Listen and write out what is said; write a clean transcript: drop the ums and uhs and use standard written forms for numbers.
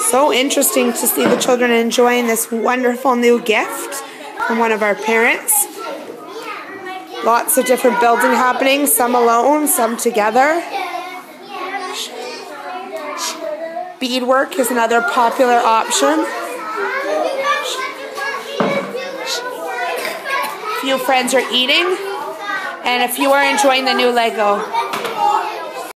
So interesting to see the children enjoying this wonderful new gift from one of our parents. Lots of different building happening, some alone, some together. Beadwork is another popular option. A few friends are eating, and a few are enjoying the new Lego.